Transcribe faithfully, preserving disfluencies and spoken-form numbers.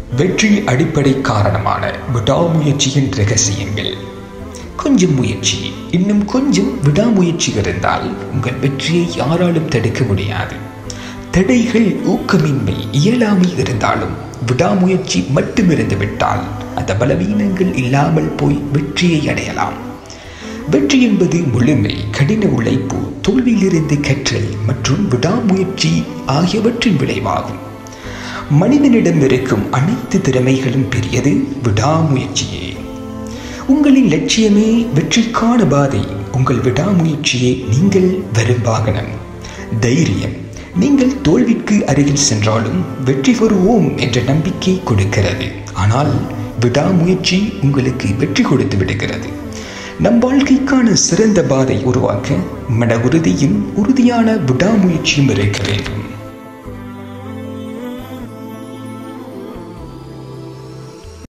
வெற்றி அடிப்படை காரணமான விடாமுயற்சியின் ரகசியங்கள். கொஞ்சம் முயற்சி, இன்னும் கொஞ்சம் விடாமுயற்சி இருந்தால் உங்கள் வெற்றியை யாராலும் தடுக்க முடியாது. தடைகள், ஊக்கமின்மை, இயலாமை இருந்தாலும் விடாமுயற்சி மட்டும் இருந்து விட்டால் அந்த பலவீனங்கள் இல்லாமல் போய் வெற்றியை அடையலாம். வெற்றி என்பது முழுமை, கடின உழைப்பு, தோல்வியிலிருந்து கற்றல் மற்றும் விடாமுயற்சி ஆகியவற்றின் விளைவாகும். மனிதனிடம் இருக்கும் அனைத்து திறமைகளும் பெரியது விடாமுயற்சியே. உங்களின் லட்சியமே வெற்றிக்கான பாதை. உங்கள் விடாமுயற்சியே நீங்கள் வரும் வாகனம். தைரியம், நீங்கள் தோல்விக்கு அருகில் சென்றாலும் வெற்றி பெறுவோம் என்ற நம்பிக்கை கொடுக்கிறது. ஆனால் விடாமுயற்சி உங்களுக்கு வெற்றி கொடுத்து விடுகிறது. நம் வாழ்க்கைக்கான சிறந்த பாதை உருவாக்க மன உறுதியும் உறுதியான விடாமுயற்சியும் இருக்க வேண்டும்.